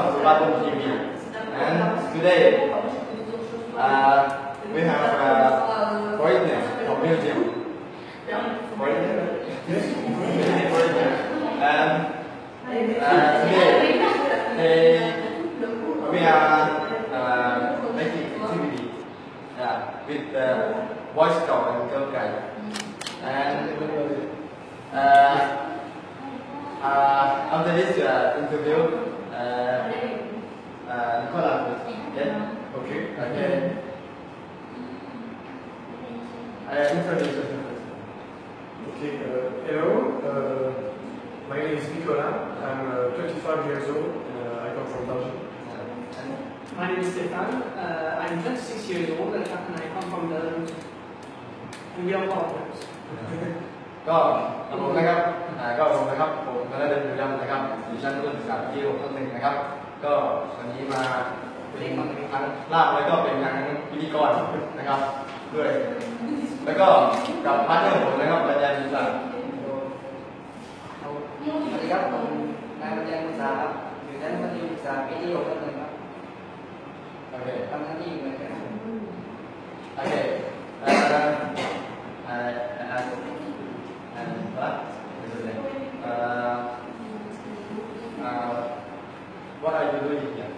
welcome to Badung TV. And today we have foreigners from Belgium. Foreigners? Today we are making activity with Boy Scout and Girl Guide. And after this interview, Nicola, yeah? Okay. Introduce yourself. Okay, hello, my name is Nicola, I'm 25 years old, I come from Belgium. My name is Stefan, I'm 26 years old and I come from Belgium. And we are partners. ก็ผมนะครับผมธนเดชอยู่ดำนะครับอยู่ชั้นรุ่นศึกษาปี6ต้นหนึ่งนะครับก็วันนี้มาเป็นครั้งแรกแล้วก็เป็นครั้งพิธีกรนะครับด้วยแล้วก็กับพาร์ทเนอร์ผมนะครับปัญญาศิษย์สวัสดีครับผมนายปัญญาศิษย์ครับอยู่ชั้นมัธยมศึกษาปีที่6ต้นหนึ่งครับทำหน้าที่เหมือนกันโอเคWhat are you doing here?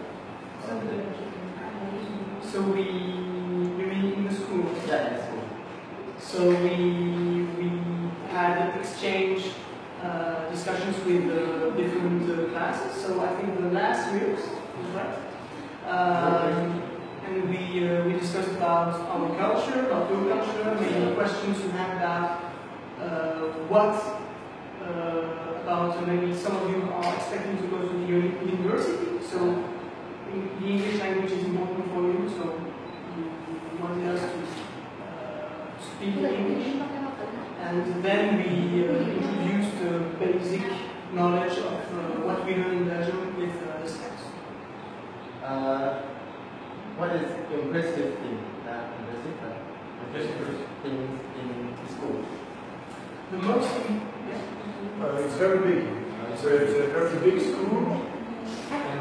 So you mean in the school? Yeah, in the school. So we had exchange discussions with different classes. So I think the last years was right. And we discussed about our culture, about your culture, many questions you had about about maybe some of you are expecting to go to the university, so the English language is important for you, so you wanted us to speak English. And then we introduced the basic knowledge of what we learn in Belgium with the steps. What is impressive thing in school? The most It's very big. It's a very big school, and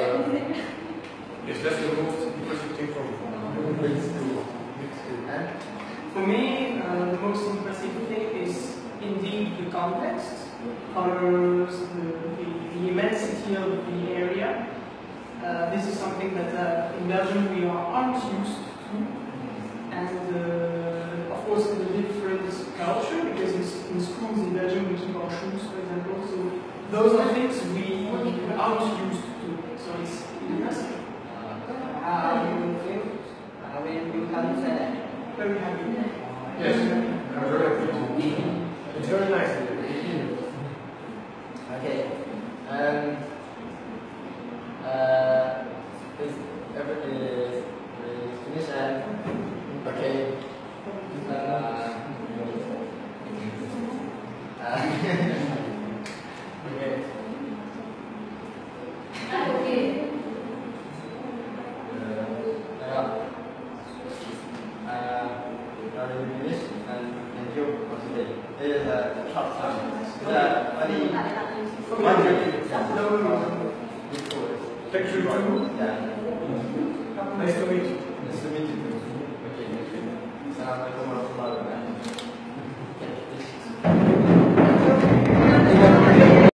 yes, that's the most impressive thing from Big school. And for me, the most impressive thing is indeed the context, colors, the immensity of the area. This is something that in Belgium we aren't used to, and of course the different culture, because in schools in Belgium we keep our shoes, for example, so those are things we aren't used to, so it's impressive. How do you feel when you come to that? Very happy. Yes, I'm very happy. It's very nice. okay. And is everything is finished and okay. Finish and thank you for today. It is a short time. Thank you too. Yeah. Nice to meet you. Nice to meet you too. Okay. Assalamualaikum warahmatullahi wabarakatuh.